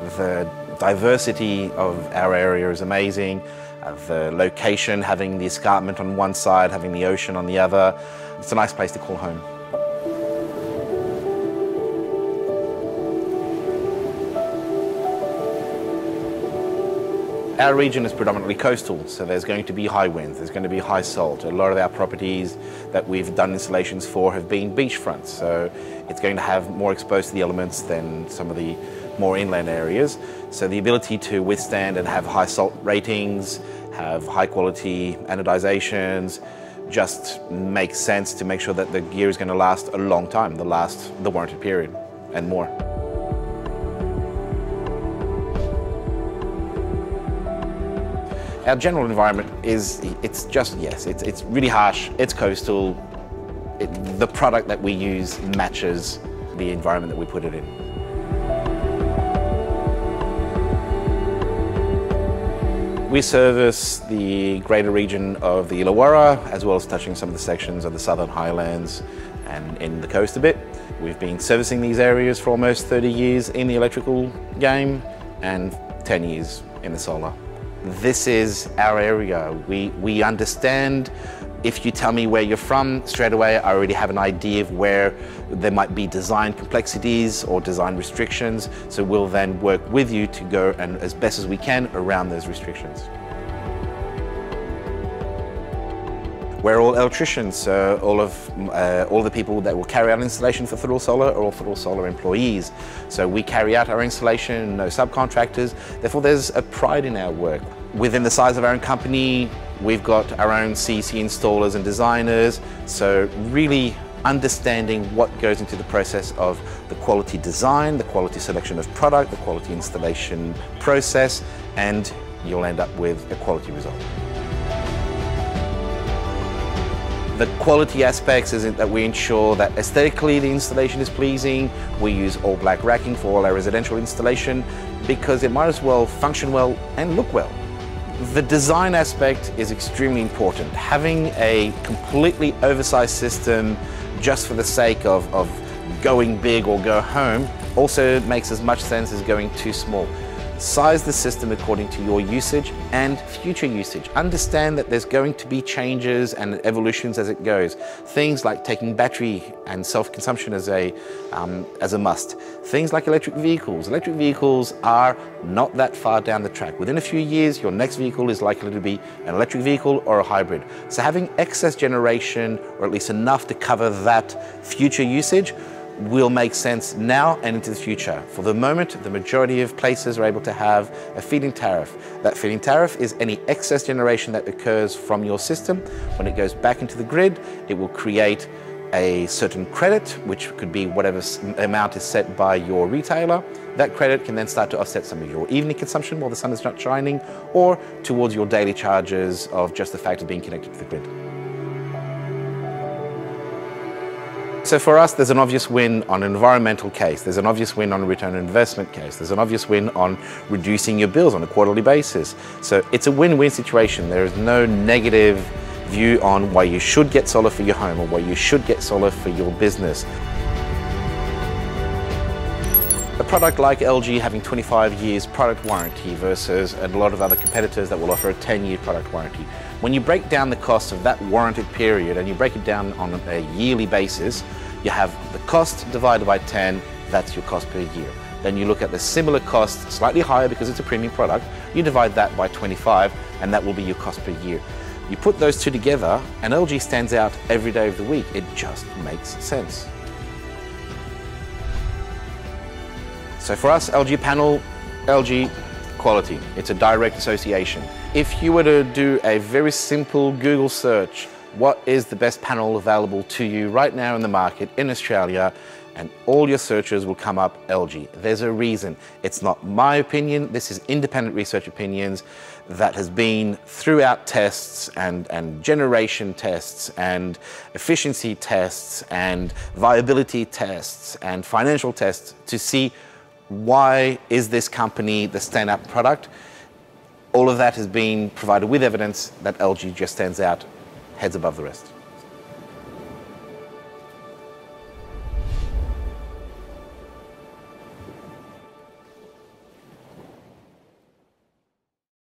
The diversity of our area is amazing. The location, having the escarpment on one side, having the ocean on the other, it's a nice place to call home. Our region is predominantly coastal, so there's going to be high winds, there's going to be high salt. A lot of our properties that we've done installations for have been beachfronts, so it's going to have more exposed to the elements than some of the more inland areas. So the ability to withstand and have high salt ratings, have high quality anodizations, just makes sense to make sure that the gear is going to last a long time, the warranted period and more. Our general environment is, it's really harsh, it's coastal. The product that we use matches the environment that we put it in. We service the greater region of the Illawarra, as well as touching some of the sections of the Southern Highlands and in the coast a bit. We've been servicing these areas for almost 30 years in the electrical game and 10 years in the solar. This is our area. We understand. If you tell me where you're from, straight away I already have an idea of where there might be design complexities or design restrictions, so we'll then work with you to go and as best as we can around those restrictions. We're all electricians, so all the people that will carry out installation for Thrill Solar are all Thrill Solar employees. So we carry out our installation, no subcontractors, therefore there's a pride in our work. Within the size of our own company, we've got our own CC installers and designers, so really understanding what goes into the process of the quality design, the quality selection of product, the quality installation process, and you'll end up with a quality result. The quality aspects is that we ensure that aesthetically the installation is pleasing. We use all black racking for all our residential installation because it might as well function well and look well. The design aspect is extremely important. Having a completely oversized system just for the sake of going big or go home also makes as much sense as going too small. Size the system according to your usage and future usage. Understand that there's going to be changes and evolutions as it goes. Things like taking battery and self-consumption as a must. Things like electric vehicles. Electric vehicles are not that far down the track. Within a few years, your next vehicle is likely to be an electric vehicle or a hybrid. So having excess generation, or at least enough to cover that future usage, will make sense now and into the future. For the moment, the majority of places are able to have a feed-in tariff. That feed-in tariff is any excess generation that occurs from your system. When it goes back into the grid, it will create a certain credit, which could be whatever amount is set by your retailer. That credit can then start to offset some of your evening consumption while the sun is not shining, or towards your daily charges of just the fact of being connected to the grid. So for us, there's an obvious win on an environmental case, there's an obvious win on a return on investment case, there's an obvious win on reducing your bills on a quarterly basis. So it's a win-win situation. There is no negative view on why you should get solar for your home or why you should get solar for your business. A product like LG having 25 years product warranty versus a lot of other competitors that will offer a 10-year product warranty. When you break down the cost of that warranted period and you break it down on a yearly basis, you have the cost divided by 10, that's your cost per year. Then you look at the similar cost, slightly higher because it's a premium product, you divide that by 25 and that will be your cost per year. You put those two together and LG stands out every day of the week. It just makes sense. So for us, LG panel, LG quality. It's a direct association. If you were to do a very simple Google search, what is the best panel available to you right now in the market in Australia, and all your searches will come up LG. There's a reason. It's not my opinion. This is independent research opinions that has been throughout tests and generation tests and efficiency tests and viability tests and financial tests to see why is this company the stand-up product. All of that has been provided with evidence that LG just stands out heads above the rest.